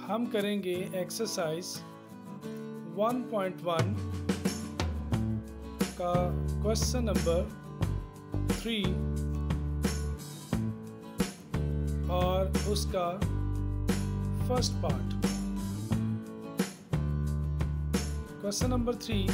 हम करेंगे एक्सरसाइज 1.1 का क्वेश्चन नंबर 3 और उसका first part. Question number 3,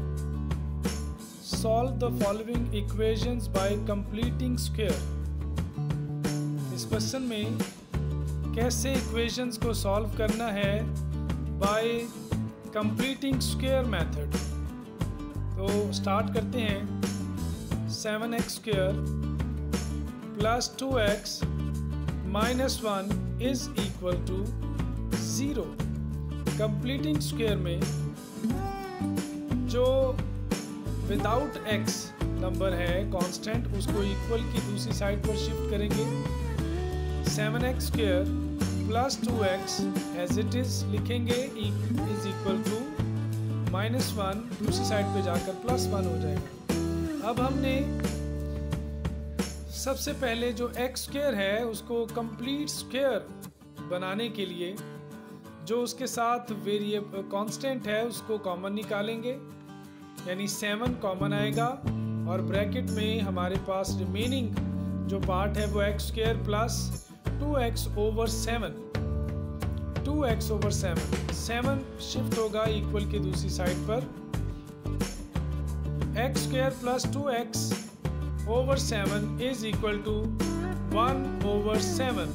solve the following equations by completing square. इस क्वेश्चन में कैसे इक्वेशंस को सॉल्व करना है बाय कंप्लीटिंग स्क्वायर मेथड। तो स्टार्ट करते हैं। 7x square plus 2x minus 1 is equal to 0। Completing square में जो विदाउट x नंबर है कांस्टेंट, उसको इक्वल की दूसरी साइड पर शिफ्ट करेंगे। 7x square plus 2x as it is लिखेंगे इज इक्वल टू माइनस 1, दूसरी साइड पे जाकर प्लस 1 हो जाएगा। अब हमने सबसे पहले जो x स्क्वायर है उसको कंप्लीट स्क्वायर बनाने के लिए जो उसके साथ वेरिएबल कांस्टेंट है उसको कॉमन निकालेंगे, यानी 7 कॉमन आएगा और ब्रैकेट में हमारे पास रिमेनिंग जो पार्ट है वो x square plus 2x over 7, 2x over 7 shift होगा इक्वल की दूसरी साइड पर। x square plus 2x over 7 is equal to 1 over 7।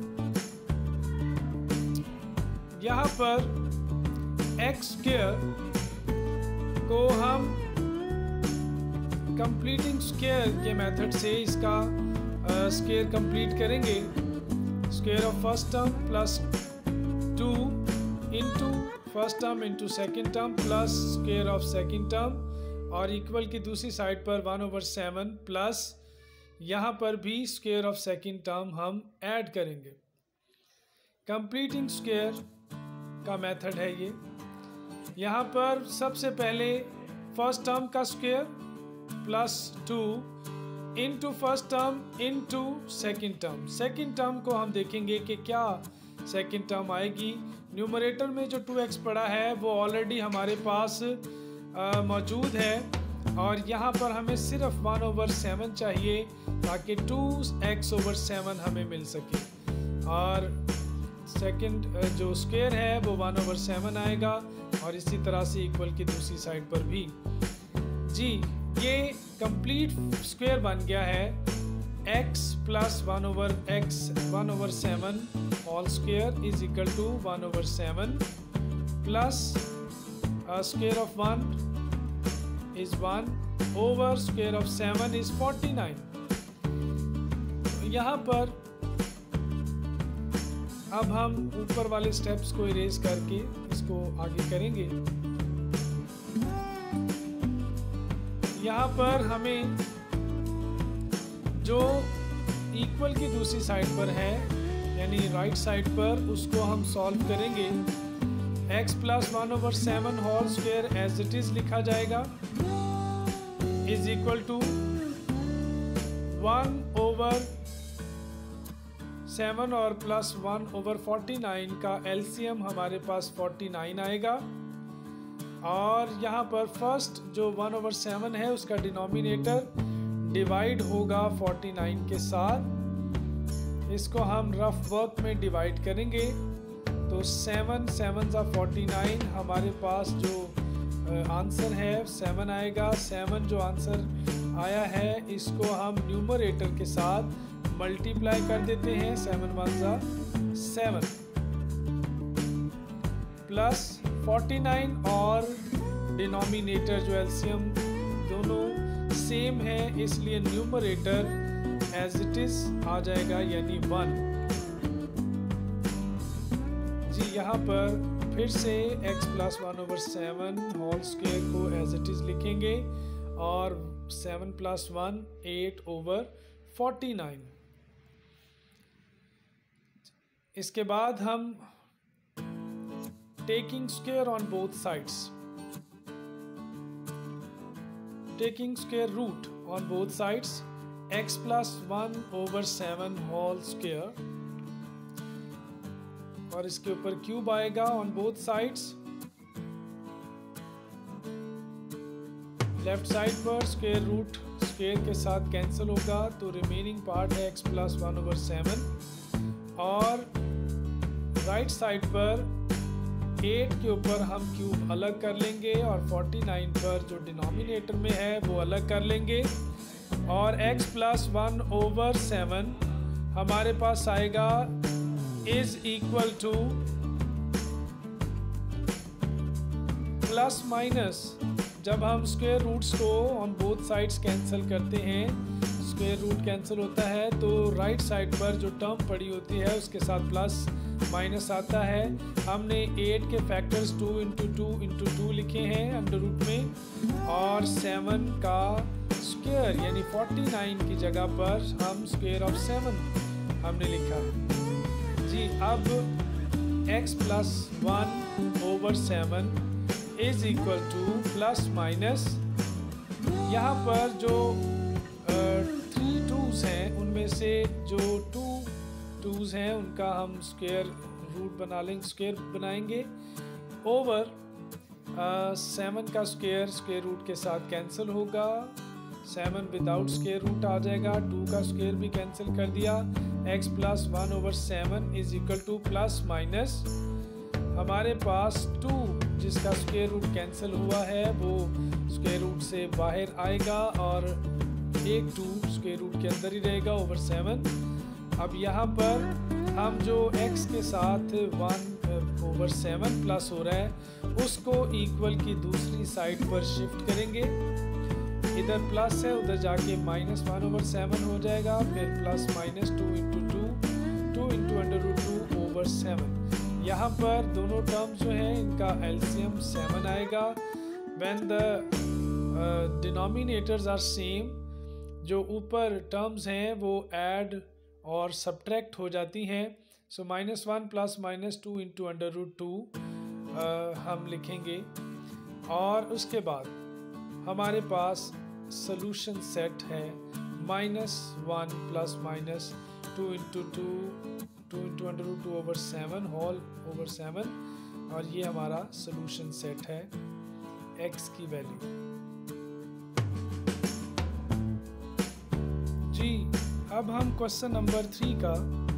यहाँ पर x स्क्वायर को हम कंप्लीटिंग स्क्वायर के मेथड से इसका स्क्वायर कंप्लीट करेंगे। Square of first term plus 2 into first term into second term plus square of second term और equal की दूसरी साइड पर 1 ओवर 7 प्लस यहाँ पर भी स्क्वायर ऑफ सेकेंड टर्म हम ऐड करेंगे। कंप्लीटिंग स्क्वायर का मेथड है ये। यहाँ पर सबसे पहले फर्स्ट टर्म का square plus 2 into first term into second term. Second term को हम देखेंगे कि क्या सेकंड टर्म आएगी। न्यूमरेटर में जो 2x पड़ा है वो ऑलरेडी हमारे पास मौजूद है और यहाँ पर हमें सिर्फ 1 ओवर 7 चाहिए ताकि 2x ओवर 7 हमें मिल सके और सेकंड जो स्क्वायर है वो 1 ओवर 7 आएगा और इसी तरह से इक्वल की दूसरी साइड पर भी। जी, ये कंप्लीट स्क्वायर बन गया है। x plus 1 over 7 whole square is equal to 1 over 7 plus square of 1 is 1 over square of 7 is 49। यहाँ पर अब हम ऊपर वाले स्टेप्स को इरेज करके इसको आगे करेंगे। यहाँ पर हमें जो इक्वल की दूसरी साइड पर है यानी राइट साइड पर उसको हम सॉल्व करेंगे। x plus 1 over 7 whole square as it is लिखा जाएगा इज इक्वल टू 1 ओवर 7 और प्लस 1 ओवर 49 का एलसीएम हमारे पास 49 आएगा और यहाँ पर फर्स्ट जो 1 ओवर 7 है उसका डिनोमिनेटर डिवाइड होगा 49 के साथ। इसको हम रफ वर्क में डिवाइड करेंगे तो 7 7 49 हमारे पास जो आंसर है 7 आएगा। 7 जो आंसर आया है इसको हम न्यूमरेटर के साथ मल्टीप्लाई कर देते हैं। 7 1 7 प्लस 49 और डिनोमिनेटर जो एलसीएम दोनों सेम है इसलिए न्यूमरेटर एज इट इज आ जाएगा यानी 1। जी, यहाँ पर फिर से x plus 1 over 7 whole square को एज इट इज लिखेंगे और 7 प्लस 1 8 ओवर 49। इसके बाद हम taking square on both sides, taking square root on both sides, x plus 1 over 7 whole square और इसके ऊपर क्यूब आएगा on both sides. Left side पर स्क्वायर रूट स्क्वायर के साथ कैंसिल होगा, तो रिमेनिंग पार्ट है x प्लस 1/7। और राइट साइड पर 8 के ऊपर हम क्यूब अलग कर लेंगे और 49 पर जो डिनोमिनेटर में है वो अलग कर लेंगे। और x प्लस 1/7 हमारे पास आएगा is equal to plus minus, जब हम स्क्वायर रूट्स को ऑन बोथ साइड्स कैंसिल करते हैं, स्क्वायर रूट कैंसिल होता है तो राइट साइड पर जो टर्म पड़ी होती है उसके साथ प्लस माइनस आता है। हमने 8 के फैक्टर्स 2 × 2 × 2 लिखे हैं अंडर रूट में, और 7 का स्क्वायर यानी 49 की जगह पर हम स्क्वायर ऑफ 7 हमने लिखा जी। अब x plus 1/7 is equal to plus minus, यहाँ पर जो 3 2's हैं उनमें से जो 2 2's हैं उनका हम स्क्वायर रूट बना लेंगे, स्क्वायर बनाएंगे ओवर 7 का स्क्वायर स्क्वायर रूट के साथ कैंसिल होगा, 7 विदाउट स्क्वायर रूट आ जाएगा, 2 का स्क्वायर भी कैंसिल कर दिया। x plus 1/7 is equal to plus minus, हमारे पास 2 जिसका स्क्वायर रूट कैंसिल हुआ है वो स्क्वायर रूट से बाहर आएगा और एक 2 स्क्वायर रूट के अंदर ही रहेगा ओवर 7। अब यहाँ पर हम जो x के साथ 1/7 प्लस हो रहा है उसको इक्वल की दूसरी साइड पर शिफ्ट करेंगे, इधर प्लस है उधर जाके माइनस 1/7 हो जाएगा, फिर प्लस माइनस 2 × 2 √2/7। यहाँ पर दोनों टर्म्स जो हैं इनका एलसीएम 7 आएगा। When the denominators are same, जो ऊपर टर्म्स हैं वो ऐड और सब्ट्रैक्ट हो जाती हैं, सो -1 प्लस -2 × √2 हम लिखेंगे। और उसके बाद हमारे पास सॉल्यूशन सेट है -1 प्लस -2 × √2/7 होल ओवर 7, और ये हमारा सॉल्यूशन सेट है x की वैल्यू जी। अब हम क्वेश्चन नंबर 3 का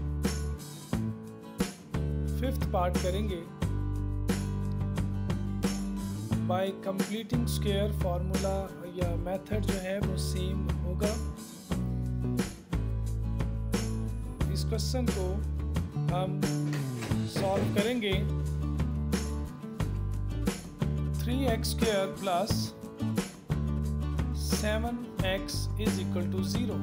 5th पार्ट करेंगे। बाय कंप्लीटिंग स्क्वायर फार्मूला या मेथड जो है वो सेम होगा। इस क्वेश्चन को हम सॉल्व करेंगे। 3x² plus 7x is equal to 0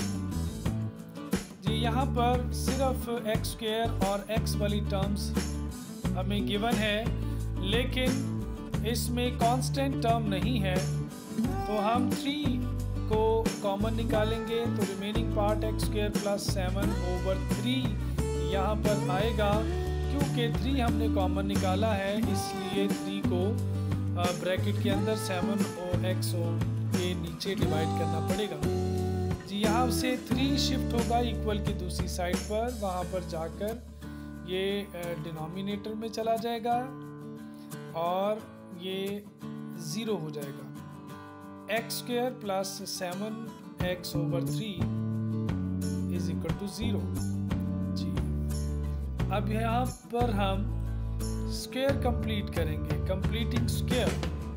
जी। यहाँ पर सिर्फ x² और x वाली टर्म्स हमें गिवन है, लेकिन इसमें कांस्टेंट टर्म नहीं है, तो हम 3 को कॉमन निकालेंगे तो रिमेनिंग पार्ट x² प्लस 7/3 यहाँ पर आएगा। क्योंकि 3 हमने कॉमन निकाला है इसलिए 3 को ब्रैकेट के अंदर 7 और x के नीचे डिवाइड करना पड़ेगा जी। यहाँ से 3 शिफ्ट होगा इक्वल की दूसरी साइड पर, वहाँ पर जाकर ये डिनोमिनेटर में चला जाएगा और ये 0 हो जाएगा। x² plus 7x/3 is equal to 0 जी। अब यहाँ पर हम स्क्वायर कंप्लीट करेंगे। Completing square,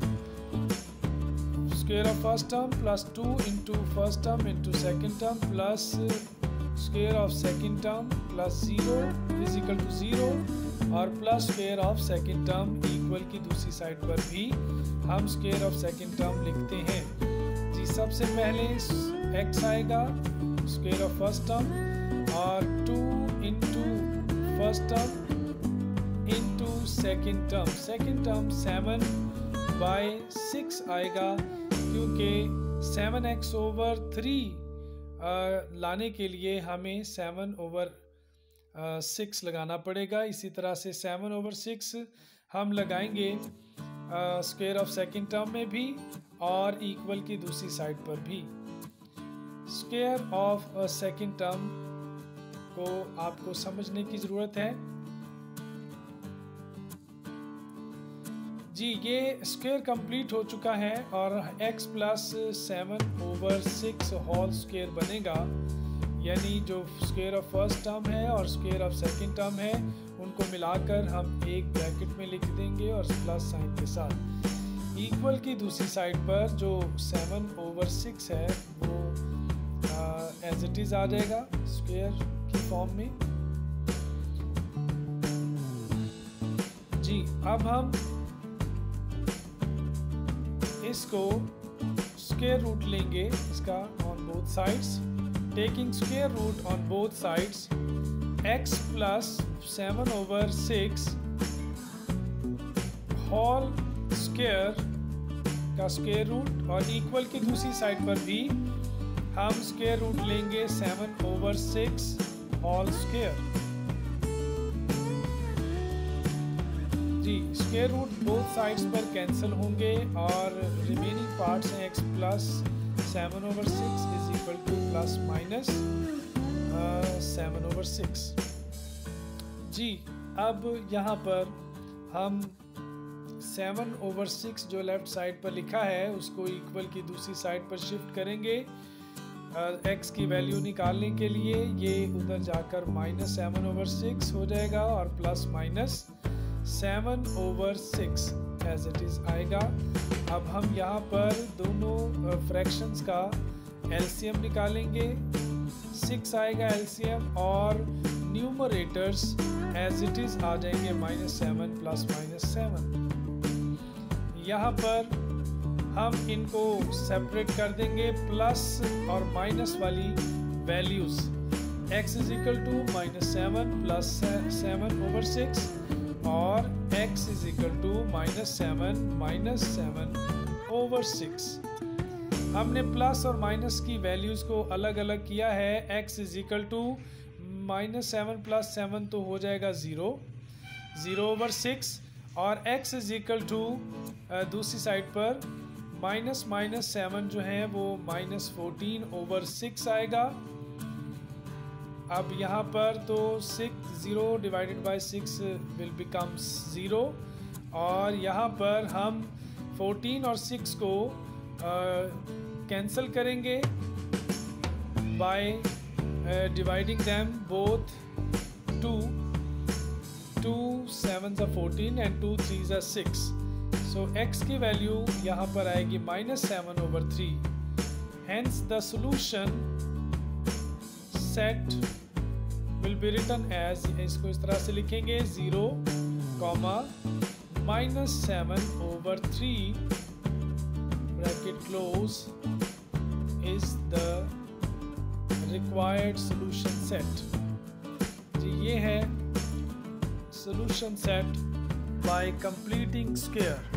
square of first term plus 2 × first term × second term plus square of second term plus 0 is equal to 0, और plus square of second term equal की दूसरी side पर भी हम स्क्वायर ऑफ सेकंड टर्म लिखते हैं जी। सबसे पहले x आएगा स्क्वायर ऑफ फर्स्ट टर्म और 2 × first term × second term, second term 7/6 आएगा, क्योंकि 7x/3 लाने के लिए हमें 7/6 लगाना पड़ेगा। इसी तरह से 7/6 हम लगाएंगे स्क्वायर ऑफ सेकंड टर्म में भी और इक्वल की दूसरी साइड पर भी। स्क्वायर ऑफ सेकंड टर्म को आपको समझने की ज़रूरत है। जी ये स्क्वायर कंप्लीट हो चुका है और x प्लस 7/6 होल स्क्वायर बनेगा, यानी जो स्क्वायर ऑफ फर्स्ट टर्म है और स्क्वायर ऑफ सेकंड टर्म है उनको मिलाकर हम एक ब्रैकेट में लिख देंगे और प्लस साइन के साथ। इक्वल की दूसरी साइड पर जो 7/6 है वो एज इट इज़ आ जाएगा स्क्वायर की फॉर्म में। जी अब हम इसको स्क्वायर रूट लेंगे इसका on both sides, taking square root on both sides x plus 7/6 whole square का स्क्वायर रूट, और इक्वल की दूसरी साइड पर भी हम स्क्वायर रूट लेंगे 7/6 होल स्क्वायर। जी स्क्वायर रूट बोथ साइड्स पर कैंसिल होंगे और रिमेनिंग पार्ट्स हैं x plus 7/6 is equal to plus minus 7/6। जी अब यहाँ पर हम 7/6 जो लेफ्ट साइड पर लिखा है उसको इक्वल की दूसरी साइड पर शिफ्ट करेंगे x की वैल्यू निकालने के लिए। ये उधर जाकर माइनस 7/6 हो जाएगा और plus minus 7/6 as it is आएगा। अब हम यहाँ पर दोनों फ्रैक्शंस का एलसीएम निकालेंगे, 6 आएगा एलसीएम और न्यूमरेटर्स एज इट इज़ आ जाएंगे -7 प्लस -7। यहाँ पर हम इनको सेपरेट कर देंगे, प्लस और माइनस वाली values x is equal to -7 plus 7/6 और x इज इक्वल टू -7 7/6। हमने प्लस और माइनस की वैल्यूज़ को अलग अलग किया है। x is equal to -7 plus 7 तो हो जाएगा 0/6 और x इज इक्वल टू दूसरी साइड पर -7 जो है वो -14/6 आएगा। अब यहाँ पर तो 0 डिवाइडेड बाय 6 विल बिकम 0 और यहाँ पर हम 14 और 6 को कैंसिल करेंगे by dividing them both 2 7s are 14 and 2 3s are 6। So x की वैल्यू यहाँ पर आएगी -7/3। Hence the solution set will be written as, इसको इस तरह से लिखेंगे 0, -7/3 bracket close is the required solution set। जी ये है solution set by completing square।